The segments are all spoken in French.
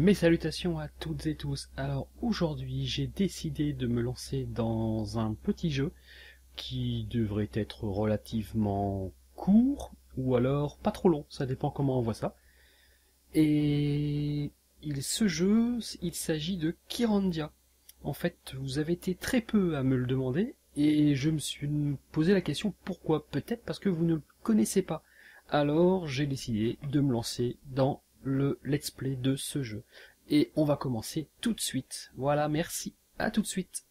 Mes salutations à toutes et tous. Alors aujourd'hui j'ai décidé de me lancer dans un petit jeu qui devrait être relativement court ou alors pas trop long, ça dépend comment on voit ça. Et ce jeu, il s'agit de Kyrandia. En fait, vous avez été très peu à me le demander et je me suis posé la question pourquoi. Peut-être parce que vous ne le connaissez pas. Alors j'ai décidé de me lancer dans le let's play de ce jeu. Et on va commencer tout de suite. Voilà, merci, à tout de suite.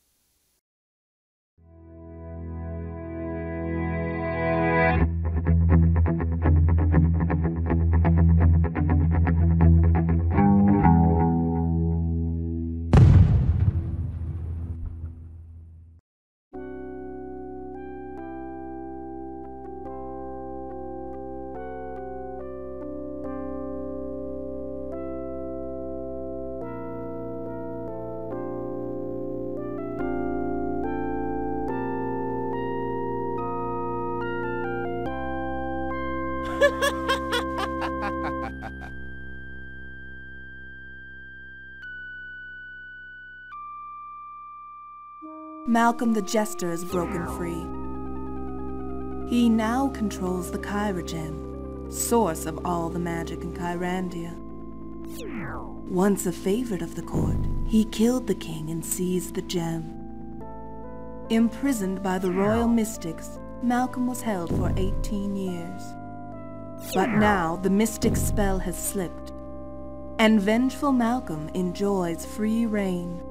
Malcolm the Jester is broken free. He now controls the Kyra Gem, source of all the magic in Kyrandia. Once a favorite of the court, he killed the king and seized the gem. Imprisoned by the royal mystics, Malcolm was held for 18 years. But now the mystic spell has slipped, and vengeful Malcolm enjoys free reign.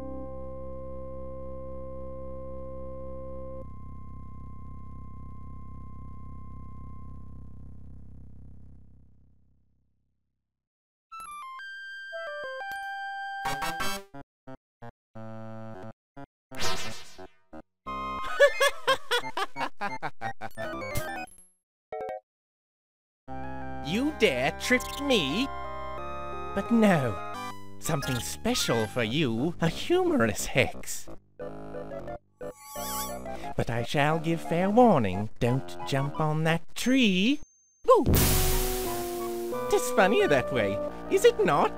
You dare trick me? But no, something special for you, a humorous hex. But I shall give fair warning, don't jump on that tree. Woo! 'Tis funnier that way, is it not?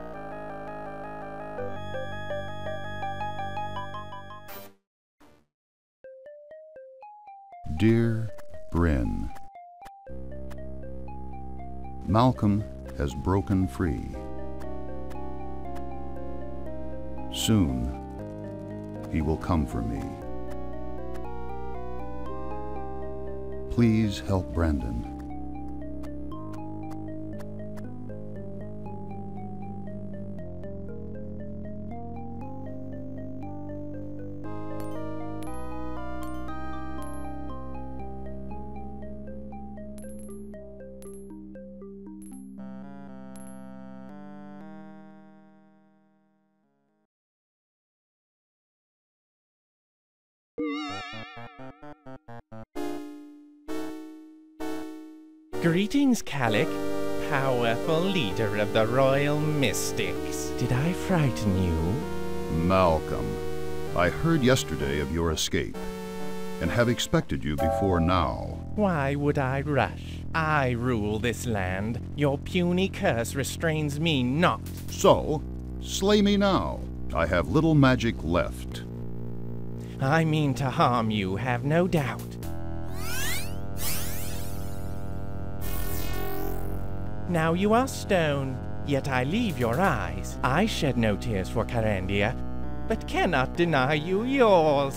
Dear Bryn, Malcolm has broken free. Soon, he will come for me. Please help Brandon. Greetings, Calic, powerful leader of the Royal Mystics. Did I frighten you? Malcolm, I heard yesterday of your escape, and have expected you before now. Why would I rush? I rule this land. Your puny curse restrains me not. So, slay me now. I have little magic left. I mean to harm you, have no doubt. Now you are stone, yet I leave your eyes. I shed no tears for Kyrandia, but cannot deny you yours.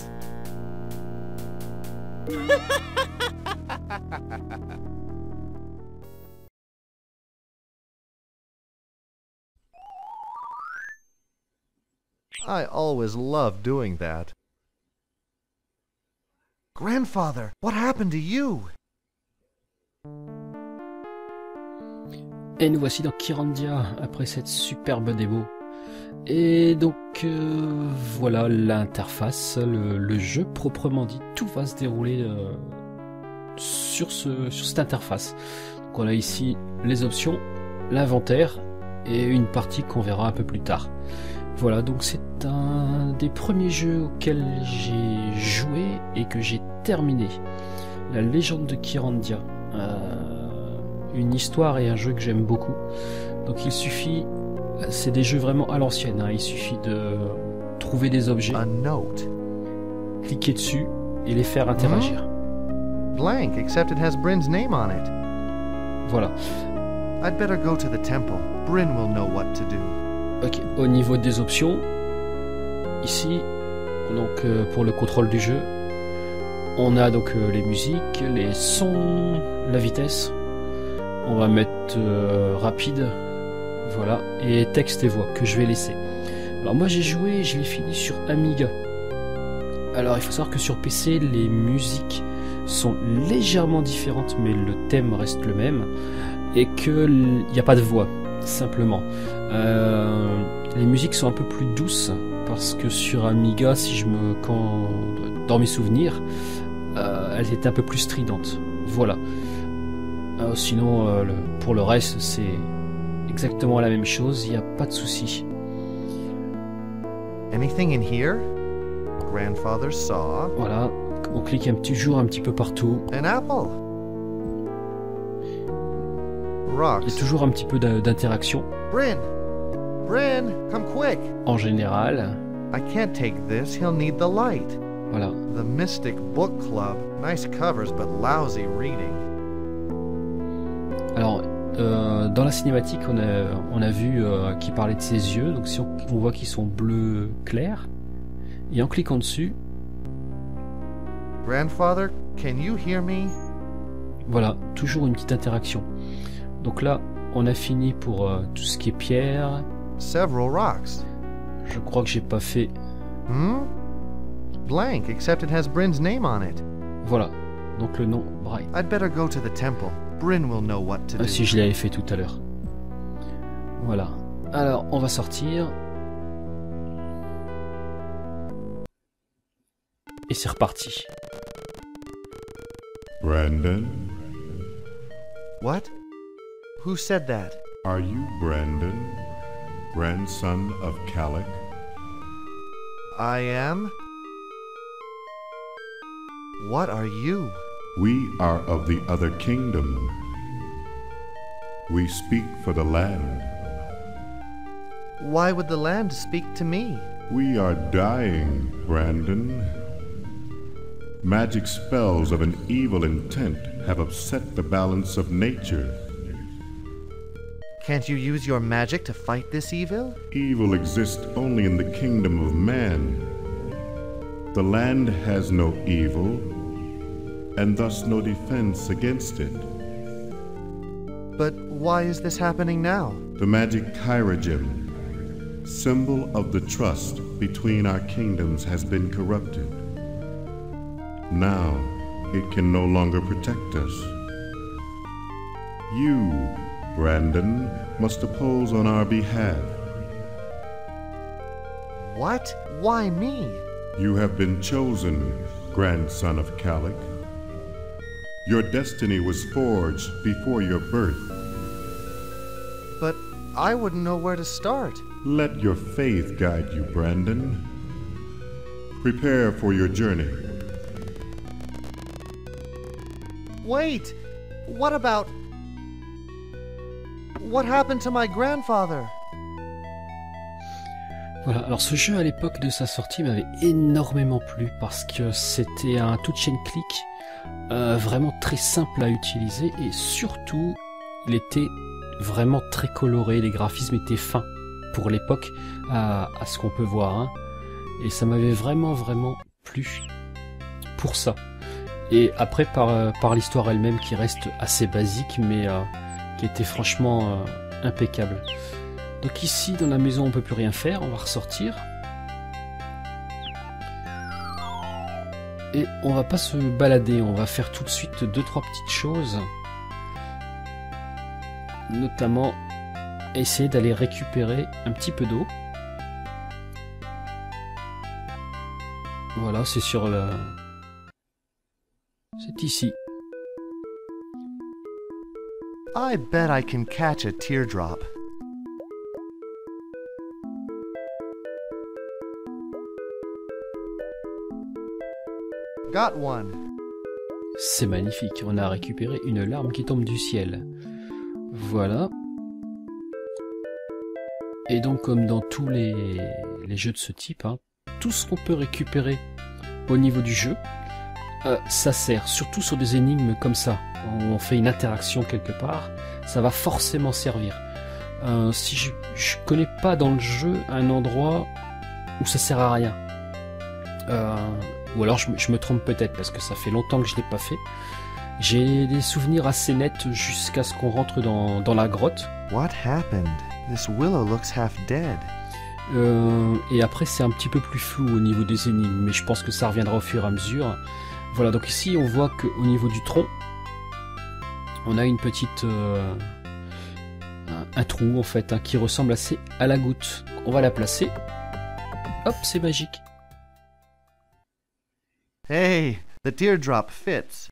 I always loved doing that. Grandfather, what happened to you? Et nous voici dans Kyrandia, après cette superbe démo. Et donc, voilà l'interface, le jeu proprement dit. Tout va se dérouler sur cette interface. Donc on a ici les options, l'inventaire et une partie qu'on verra un peu plus tard. Voilà, donc c'est un des premiers jeux auxquels j'ai joué et que j'ai terminé. La légende de Kyrandia. Une histoire et un jeu que j'aime beaucoup. Donc il suffit C'est des jeux vraiment à l'ancienne, hein. Il suffit de trouver des objets, A note. cliquer dessus et les faire interagir. Blank, except it has Bryn's name on it. Voilà. I'd better go to the temple. Bryn will know what to do. Ok, au niveau des options, ici, donc pour le contrôle du jeu, on a donc les musiques, les sons, la vitesse. On va mettre rapide, voilà, et texte et voix que je vais laisser. Alors moi j'ai joué, je l'ai fini sur Amiga. Alors il faut savoir que sur PC, les musiques sont légèrement différentes, mais le thème reste le même, et qu'il n'y a pas de voix, simplement. Les musiques sont un peu plus douces, parce que sur Amiga, dans mes souvenirs, elles étaient un peu plus stridentes. Voilà. Sinon, pour le reste, c'est exactement la même chose, il n'y a pas de souci. Anything in here? Grandfather saw Voilà, on clique toujours un petit peu partout. an apple. Il y Rocks. a toujours un petit peu d'interaction. Bryn! Bryn, come quick! En général, I can't take this. He'll need the light. voilà. The Mystic Book Club. Nice covers, but lousy reading. Alors, dans la cinématique, on a vu qu'il parlait de ses yeux. Donc, si on voit qu'ils sont bleus clairs, et en cliquant dessus, Grandfather, can you hear me? voilà, toujours une petite interaction. Donc là, on a fini pour tout ce qui est pierre. Several rocks. Je crois que j'ai pas fait. Blank, except it has Bryn's name on it. Voilà, donc le nom Bright. I'd better go to the temple. Bryn will know what to do. Si je l'avais fait tout à l'heure. Voilà. Alors, on va sortir. Et c'est reparti. Brandon, What? Who said that? are you Brandon, grandson of Calic? I am? What are you? We are of the other kingdom. We speak for the land. Why would the land speak to me? We are dying, Brandon. Magic spells of an evil intent have upset the balance of nature. Can't you use your magic to fight this evil? Evil exists only in the kingdom of man. The land has no evil, and thus no defense against it. But why is this happening now? The magic Kyra gem, symbol of the trust between our kingdoms, has been corrupted. Now, it can no longer protect us. You, Brandon, must oppose on our behalf. What? Why me? You have been chosen, grandson of Calic. Your destiny was forged before your birth. But I wouldn't know where to start. Let your faith guide you, Brandon. Prepare for your journey. Wait! What about... What happened to my grandfather? Voilà, alors ce jeu à l'époque de sa sortie m'avait énormément plu parce que c'était un touch and click vraiment très simple à utiliser et surtout il était vraiment très coloré, les graphismes étaient fins pour l'époque à ce qu'on peut voir, hein. Et ça m'avait vraiment plu pour ça. Et après par l'histoire elle-même qui reste assez basique mais qui était franchement impeccable. Donc ici dans la maison on peut plus rien faire, on va ressortir. Et on va pas se balader, on va faire tout de suite 2-3 petites choses. Notamment essayer d'aller récupérer un petit peu d'eau. Voilà, c'est sur le... C'est ici. I bet I can catch a teardrop. Got one. C'est magnifique, on a récupéré une larme qui tombe du ciel. Voilà. Et donc, comme dans tous les jeux de ce type, hein, tout ce qu'on peut récupérer au niveau du jeu, ça sert, surtout sur des énigmes comme ça. On fait une interaction quelque part, ça va forcément servir. Si je connais pas dans le jeu un endroit où ça sert à rien. Ou alors je me trompe peut-être parce que ça fait longtemps que je l'ai pas fait. J'ai des souvenirs assez nets jusqu'à ce qu'on rentre dans la grotte. What happened? This willow looks half dead. Et après c'est un petit peu plus flou au niveau des énigmes, mais je pense que ça reviendra au fur et à mesure. Voilà, donc ici on voit qu'au niveau du tronc, on a une petite... un trou en fait, hein, qui ressemble assez à la goutte. On va la placer. Hop, c'est magique. Hey, the teardrop fits.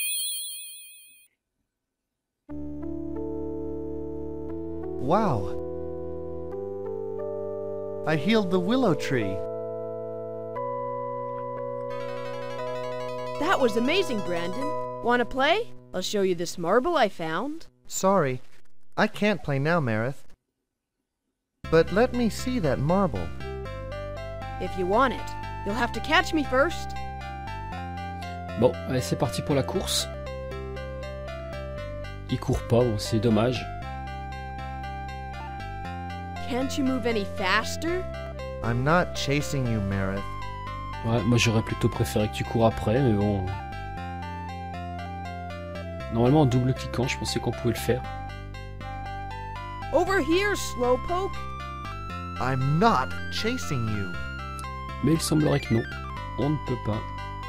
Wow. I healed the willow tree. That was amazing, Brandon. Wanna play? I'll show you this marble I found. Sorry, I can't play now, Marith. But let me see that marble. If you want it, you'll have to catch me first. Bon, allez, c'est parti pour la course. Il court pas, bon, c'est dommage. Can't you move any faster? I'm not chasing you, Marith. Ouais, moi j'aurais plutôt préféré que tu cours après, mais bon... Normalement en double-cliquant, je pensais qu'on pouvait le faire. Over here, Slowpoke. I'm not chasing you. Mais il semblerait que non, on ne peut pas.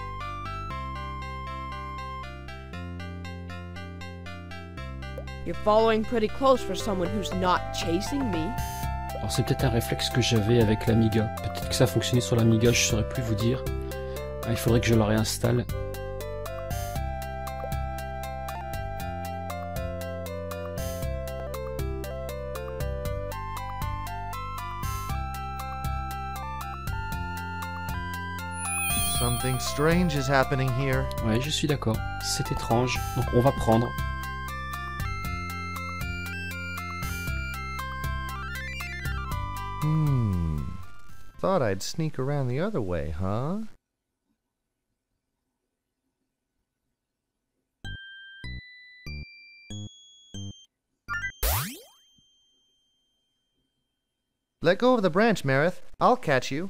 You're following pretty close for someone who's not chasing me. Alors c'est peut-être un réflexe que j'avais avec l'Amiga. Peut-être que ça fonctionnait sur l'Amiga, je saurais plus vous dire. Ah, il faudrait que je la réinstalle. Something strange is happening here. Ouais, je suis d'accord. C'est étrange. Donc on va prendre. Thought I'd sneak around the other way, huh? Let go of the branch, Marith. I'll catch you.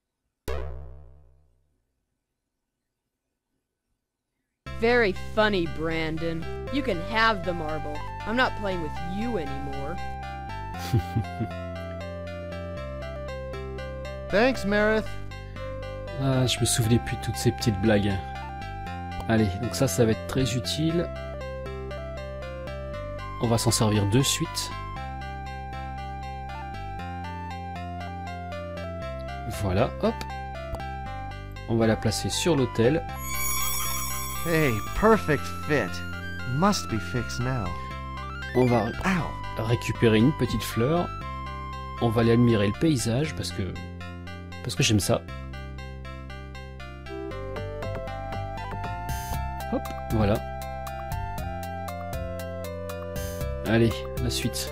Very funny, Brandon. You can have the marble. I'm not playing with you anymore. Thanks, Marith. Ah, je me souvenais plus de toutes ces petites blagues. Allez, donc ça va être très utile. On va s'en servir de suite. Voilà, hop. On va la placer sur l'autel. Hey, perfect fit. Must be fixed now. On va récupérer une petite fleur. On va aller admirer le paysage parce que j'aime ça. Hop, voilà. Allez, la suite.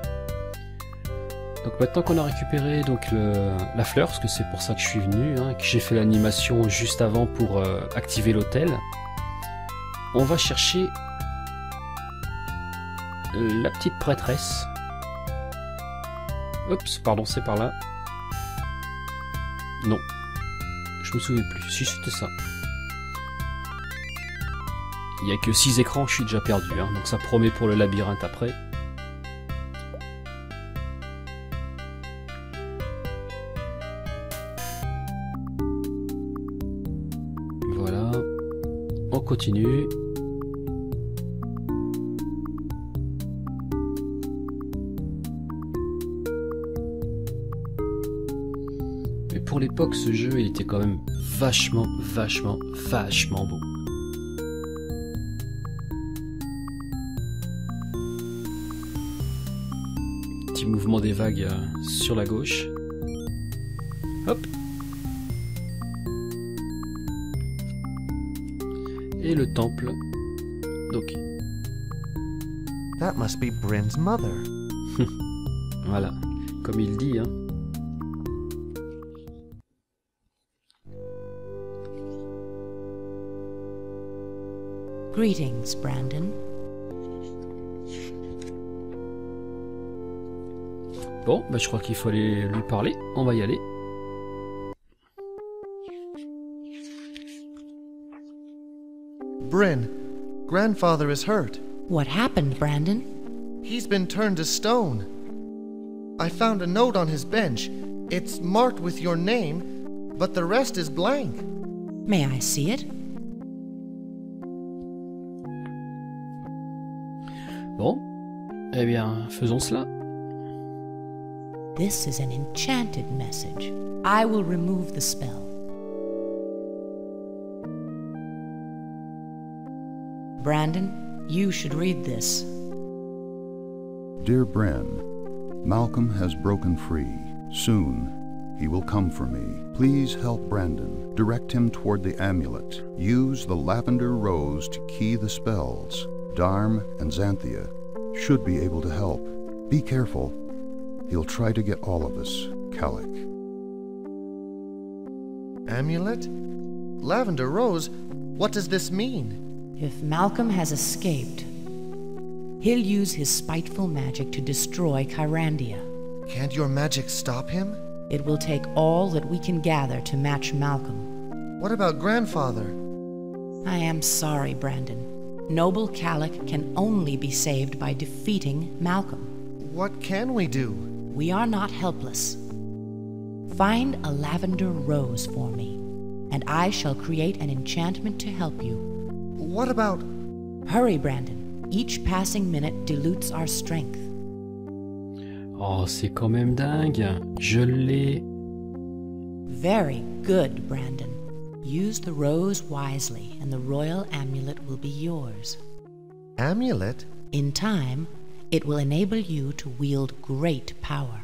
Donc maintenant qu'on a récupéré donc la fleur, parce que c'est pour ça que je suis venu, hein, que j'ai fait l'animation juste avant pour activer l'autel, on va chercher la petite prêtresse. Oups, pardon, c'est par là. Non, je me souviens plus. Si c'était ça. Il n'y a que 6 écrans, je suis déjà perdu, hein, donc ça promet pour le labyrinthe après. Voilà, on continue. Mais pour l'époque, ce jeu, il était quand même vachement beau. Petit mouvement des vagues sur la gauche. Hop. Et le temple. Donc. That must be Bryn's mother. Voilà. comme il dit, hein. Greetings, Brandon. Bon, bah je crois qu'il faut aller lui parler. On va y aller. Bryn, grandfather is hurt. What happened, Brandon? He's been turned to stone. I found a note on his bench. It's marked with your name, but the rest is blank. May I see it? Bon, eh bien, faisons cela. This is an enchanted message. I will remove the spell. Brandon, you should read this. Dear Bren, Malcolm has broken free. Soon, he will come for me. Please help Brandon. Direct him toward the amulet. Use the lavender rose to key the spells. Darm and Xanthia should be able to help. Be careful. He'll try to get all of us, Calic. Amulet? Lavender Rose? What does this mean? If Malcolm has escaped, he'll use his spiteful magic to destroy Kyrandia. Can't your magic stop him? It will take all that we can gather to match Malcolm. What about grandfather? I am sorry, Brandon. Noble Calic can only be saved by defeating Malcolm. What can we do? We are not helpless. Find a lavender rose for me, and I shall create an enchantment to help you. What about... Hurry, Brandon. Each passing minute dilutes our strength. Oh, c'est quand même dingue. Je l'ai. Very good, Brandon. Use the rose wisely, and the royal amulet will be yours. Amulet? In time, it will enable you to wield great power.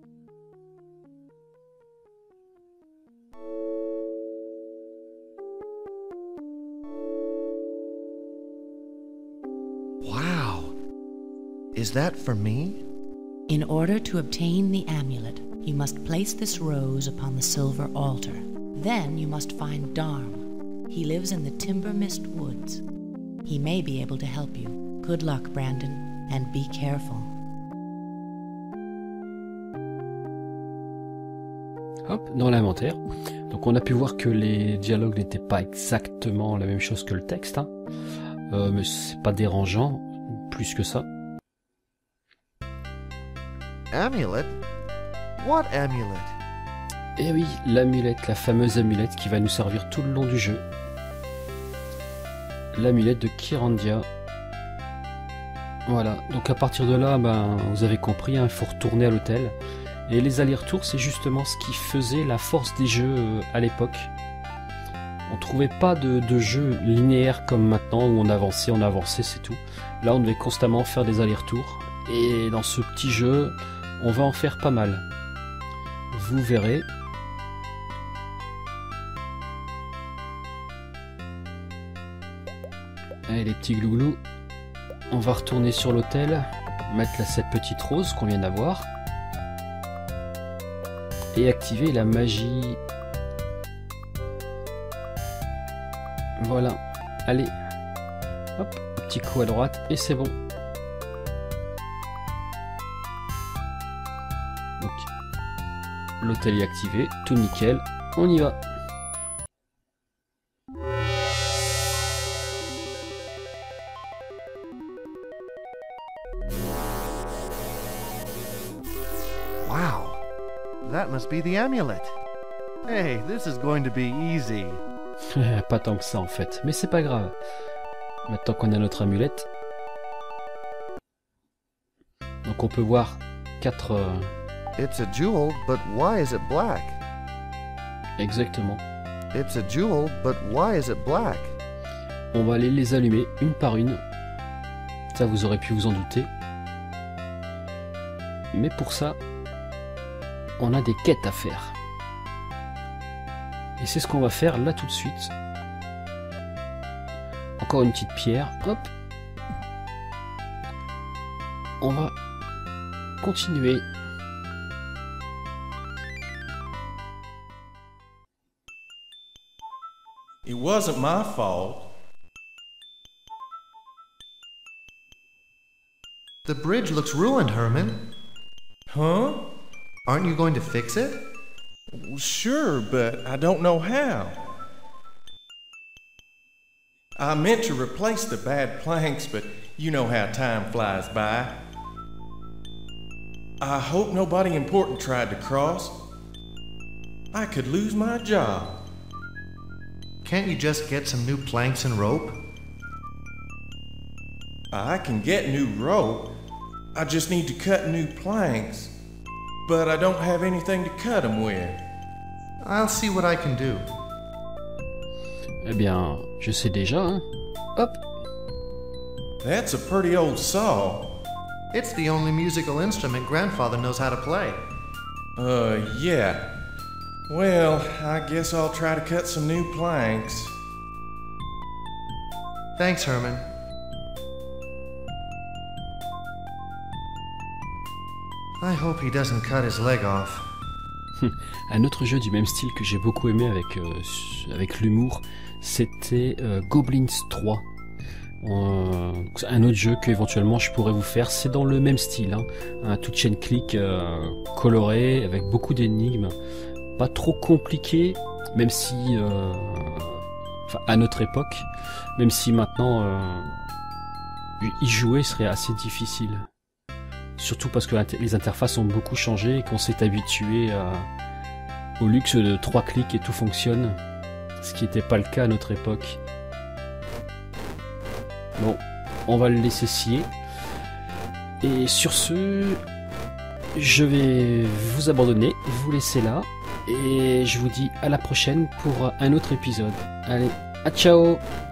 Wow! Is that for me? In order to obtain the amulet, you must place this rose upon the silver altar. Then you must find Darm. He lives in the Timber Mist Woods. He may be able to help you. Good luck, Brandon, and be careful. Hop, dans l'inventaire. Donc on a pu voir que les dialogues n'étaient pas exactement la même chose que le texte, hein. Mais c'est pas dérangeant, plus que ça. Amulet? What amulet? Et oui, l'amulette, la fameuse amulette qui va nous servir tout le long du jeu. L'amulette de Kyrandia. Voilà, donc à partir de là, ben, vous avez compris, hein, il faut retourner à l'hôtel. Et les allers-retours, c'est justement ce qui faisait la force des jeux à l'époque. On trouvait pas de jeu linéaire comme maintenant où on avançait, c'est tout. Là, on devait constamment faire des allers-retours. Et dans ce petit jeu, on va en faire pas mal. Vous verrez. Allez les petits glouglous, on va retourner sur l'hôtel, mettre là cette petite rose qu'on vient d'avoir et activer la magie. Voilà, allez, hop, petit coup à droite et c'est bon. Donc, l'hôtel est activé, tout nickel, on y va. Wow! That must be the amulet. Hey, this is going to be easy. Pas tant que ça en fait, mais c'est pas grave. Maintenant qu'on a notre amulette. Donc on peut voir 4... It's a jewel, but why is it black? Exactement. It's a jewel, but why is it black? On va aller les allumer une par une. Ça vous aurez pu vous en douter. Mais pour ça, on a des quêtes à faire. Et c'est ce qu'on va faire là tout de suite. Encore une petite pierre, hop. On va continuer It wasn't my fault. The bridge looks ruined, Herman. Huh? Aren't you going to fix it? Well, sure, but I don't know how. I meant to replace the bad planks, but you know how time flies by. I hope nobody important tried to cross. I could lose my job. Can't you just get some new planks and rope? I can get new rope. I just need to cut new planks. But I don't have anything to cut them with. I'll see what I can do. Eh bien, je sais déjà, hein. Hop. That's a pretty old saw. It's the only musical instrument Grandfather knows how to play. Yeah. Well, I guess I'll try to cut some new planks. Thanks, Herman. I hope he doesn't cut his leg off. Un autre jeu du même style que j'ai beaucoup aimé avec l'humour, c'était Goblins 3. Un autre jeu que éventuellement je pourrais vous faire, c'est dans le même style, hein. Un touch and click coloré avec beaucoup d'énigmes, pas trop compliqué, même si enfin à notre époque, même si maintenant y jouer serait assez difficile. Surtout parce que les interfaces ont beaucoup changé et qu'on s'est habitué au luxe de 3 clics et tout fonctionne, ce qui n'était pas le cas à notre époque. Bon, on va le laisser scier. Et sur ce, je vais vous abandonner, vous laisser là, et je vous dis à la prochaine pour un autre épisode. Allez, à ciao!